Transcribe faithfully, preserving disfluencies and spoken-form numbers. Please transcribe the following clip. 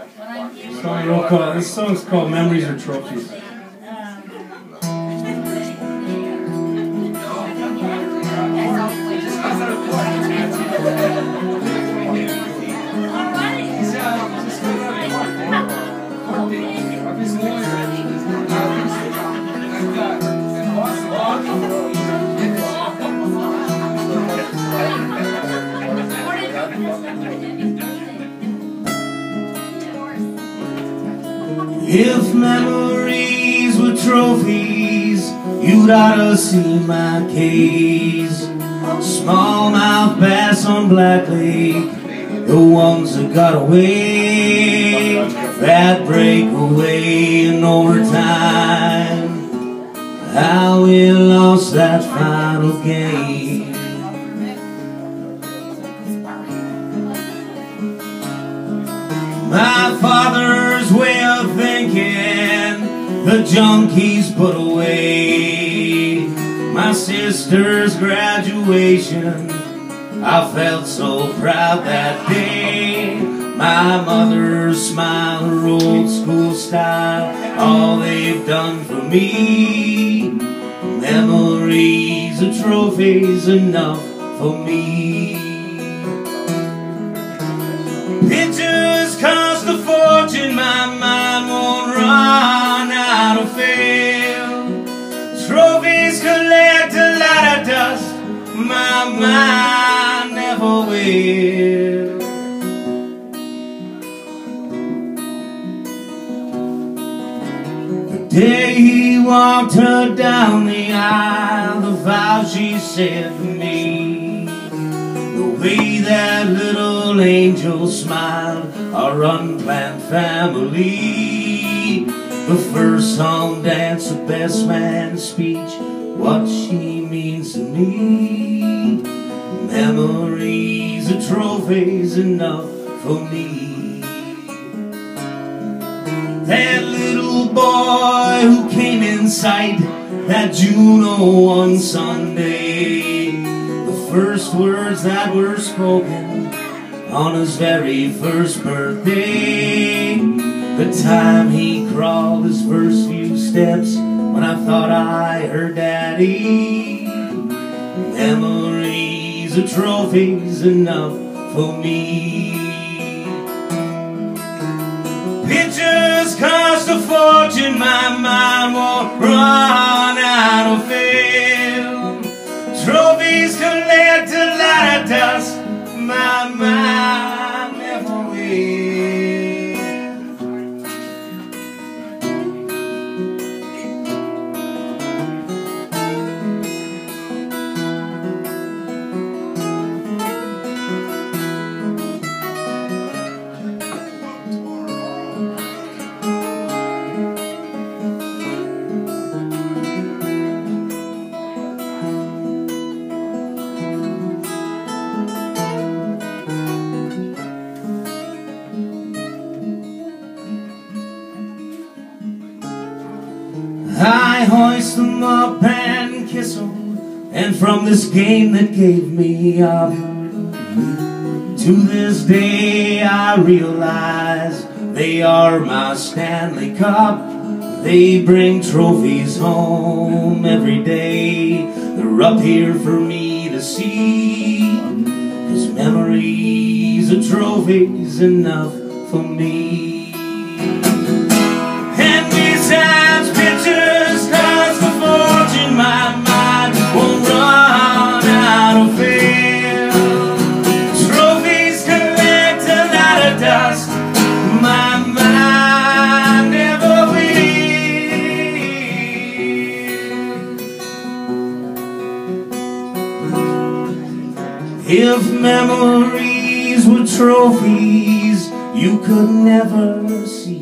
Song roll call. This song's called Memories or Trophies. If memories were trophies, you'd ought to see my case. Smallmouth bass on Black Lake, the ones that got away, that breakaway in overtime, how we lost that final game. My father's way of thinking, the junkies put away. My sister's graduation, I felt so proud that day. My mother's smile, her old school style, all they've done for me. Memories of trophies, enough for me. Pictures cost a fortune, my mind won't run out of fail. Trophies collect a lot of dust, my mind never will. The day he walked her down the aisle, the vow she said for me, the way that little angel smiled, our unplanned family, the first song dance, the best man speech, what she means to me. Memories of trophies, enough for me. That little boy who came in sight that June one Sunday, the first words that were spoken on his very first birthday, the time he crawled his first few steps when I thought I heard Daddy. Memories of trophies, enough for me. Pictures cost a fortune, my mind won't run out of film. Trophies collect a lot of dust, my mind never will. I hoist them up and kiss them, and from this game that gave me up, to this day I realize they are my Stanley Cup. They bring trophies home every day, they're up here for me to see, 'cause memories of trophies, enough for me. And besides, pictures cost a fortune, my mind won't run out of film. Trophies collect a lot of dust, my mind never will. If memories were trophies, you could never see